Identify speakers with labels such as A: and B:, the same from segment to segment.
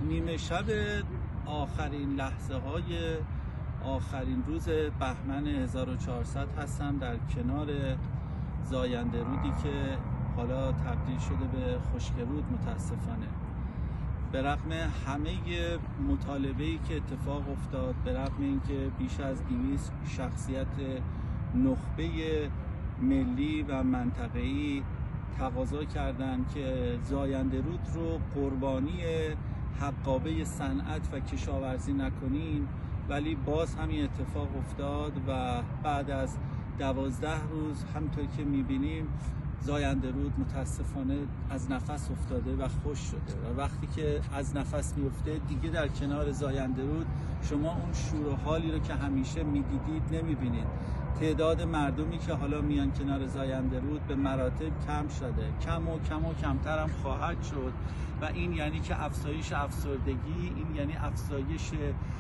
A: نیمه شب آخرین لحظه های آخرین روز بهمن 1400 هستم در کنار زاینده رودی که حالا تبدیل شده به خشکرود متاسفانه. به رغم همه مطالبه‌ای که اتفاق افتاد، به رغم اینکه بیش از 200 شخصیت نخبه ملی و منطقه‌ای تقاضا کردند که زاینده رود رو قربانی حقابه صنعت و کشاورزی نکنیم، ولی باز همین اتفاق افتاد و بعد از 12 روز همونطور که می‌بینیم زاینده رود متاسفانه از نفس افتاده و خشک شده و وقتی که از نفس میفته دیگه در کنار زاینده رود شما اون شور و حالی رو که همیشه میدیدید نمیبینید. تعداد مردمی که حالا میان کنار زاینده رود به مراتب کم شده، کم و کمتر هم خواهد شد و این یعنی که افزایش افسردگی، این یعنی افزایش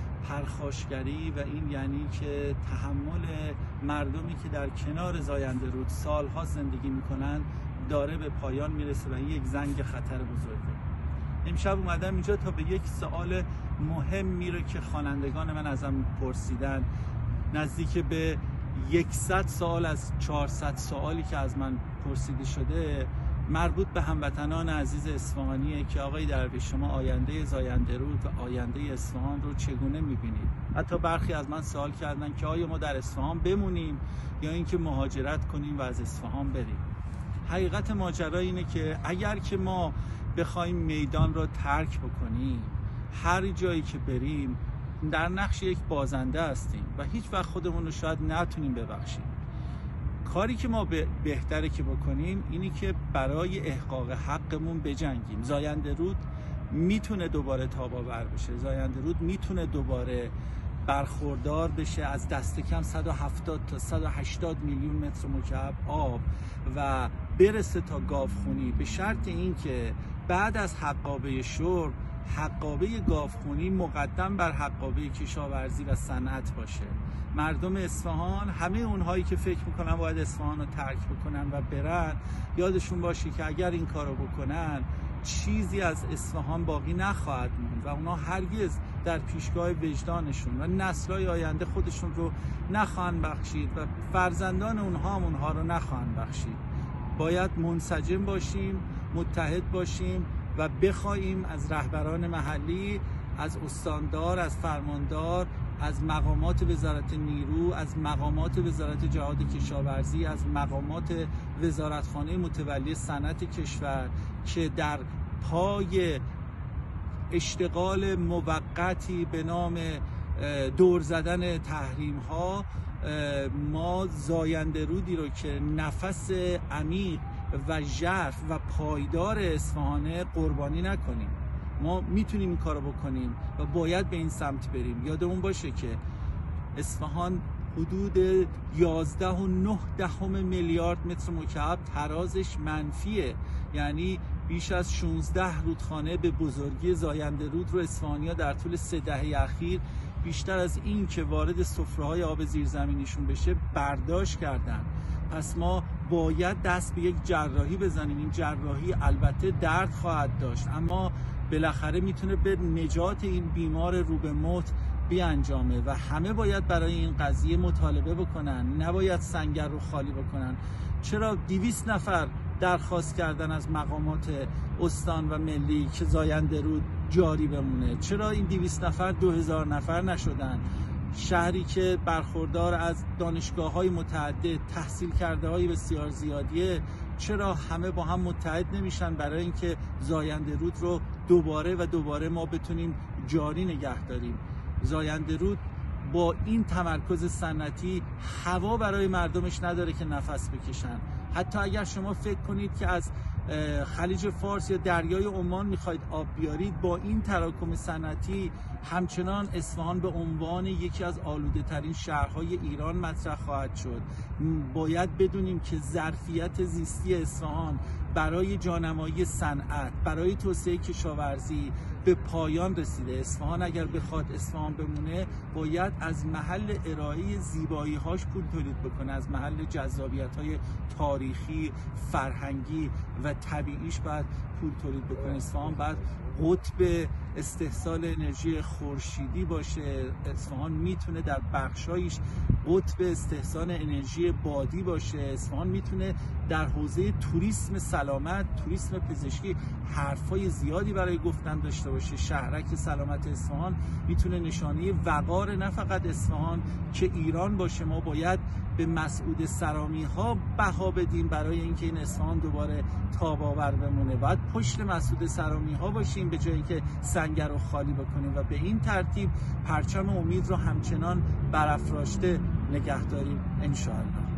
A: پرخاشگری و این یعنی که تحمل مردمی که در کنار زاینده رود سالها زندگی میکنن داره به پایان میرسه و این یک زنگ خطر بزرگه. امشب اومدم اینجا تا به یک سوال مهمی رو که خوانندگان من ازم پرسیدن، نزدیک به 100 سوال از 400 سوالی که از من پرسیده شده مربوط به هموطنان عزیز اصفهانیه که آقای درویش شما آینده زاینده رود و آینده اصفهان رو چگونه میبینید؟ حتی برخی از من سوال کردن که آیا ما در اصفهان بمونیم یا اینکه مهاجرت کنیم و از اصفهان بریم. حقیقت ماجرا اینه که اگر که ما بخوایم میدان رو ترک بکنیم، هر جایی که بریم در نقش یک بازنده هستیم و هیچ وقت خودمون رو شاید نتونیم ببخشیم. کاری که ما بهتره که بکنیم اینی که برای احقاق حقمون بجنگیم. زاینده رود میتونه دوباره تاب‌آور بشه، زاینده رود میتونه دوباره برخوردار بشه از دست کم 170 تا 180 میلیون متر مکعب آب و برسه تا گاوخونی، به شرط اینکه بعد از حقابه شرب حقابه گاوخونی مقدم بر حقابه کشاورزی و صنعت باشه. مردم اصفهان، همه اونهایی که فکر میکنن باید اصفهان رو ترک بکنن و برن، یادشون باشه که اگر این کارو بکنن چیزی از اصفهان باقی نخواهد موند و اونا هرگز در پیشگاه وجدانشون و نسل‌های آینده خودشون رو نخواهند بخشید و فرزندان اونها هم اونها رو نخواهند بخشید. باید منسجم باشیم، متحد باشیم و بخوایم از رهبران محلی، از استاندار، از فرماندار، از مقامات وزارت نیرو، از مقامات وزارت جهاد کشاورزی، از مقامات وزارتخانه متولی صنعت کشور که در پای اشتغال موقتی به نام دور زدن تحریم ها ما زاینده رودی رو که نفس عمیق و ژرف و پایدار اصفهانه قربانی نکنیم. ما میتونیم این کارو بکنیم و باید به این سمت بریم. یادمون باشه که اصفهان حدود 11.9 میلیارد متر مکعب ترازش منفیه، یعنی بیش از 16 رودخانه به بزرگی زاینده رود رو اصفهانی‌ها در طول 3 دهه اخیر بیشتر از این که وارد سفره‌های آب زیرزمینیشون بشه برداشت کردن. پس ما باید دست به یک جراحی بزنیم. این جراحی البته درد خواهد داشت اما بالاخره میتونه به نجات این بیمار رو به موت بیانجامه و همه باید برای این قضیه مطالبه بکنن، نباید سنگر رو خالی بکنن. چرا 200 نفر درخواست کردن از مقامات استان و ملی که زاینده رود جاری بمونه؟ چرا این 200 نفر 2000 نفر نشدن؟ شهری که برخوردار از دانشگاه‌های متعدد، تحصیل کرده‌های بسیار زیادیه، چرا همه با هم متحد نمیشن برای اینکه زاینده رود رو دوباره ما بتونیم جاری نگه داریم؟ زاینده رود با این تمرکز صنعتی هوا برای مردمش نداره که نفس بکشن. حتی اگر شما فکر کنید که از خلیج فارس یا دریای عمان میخواید آب بیارید، با این تراکم صنعتی همچنان اصفهان به عنوان یکی از آلوده ترین شهرهای ایران مطرح خواهد شد. باید بدونیم که ظرفیت زیستی اصفهان برای جانمایی صنعت، برای توسعه کشاورزی به پایان رسیده. اصفهان اگر بخواد اصفهان بمونه باید از محل ارائه زیبایی هاش پول تولید بکنه، از محل جذابیت های تاریخی، فرهنگی و طبیعیش باید پول تولید بکنه. اصفهان باید قطب استحصال انرژی خورشیدی باشه. اصفهان میتونه در بخشایش قطب استحصال انرژی بادی باشه. اصفهان میتونه در حوزه توریسم سلامت، توریسم پزشکی حرفای زیادی برای گفتن داشته باشه. شهرک سلامت اصفهان میتونه نشانه وقار نه فقط اصفهان که ایران باشه. ما باید به مسعود سرامی ها بها بدیم برای اینکه این اصفهان دوباره تاب‌آور بمونه. باید پشت مسعود سرامی ها باشیم به جای اینکه سنگر رو خالی بکنیم و به این ترتیب پرچم امید رو همچنان برافراشته نگه داریم ان شاء الله.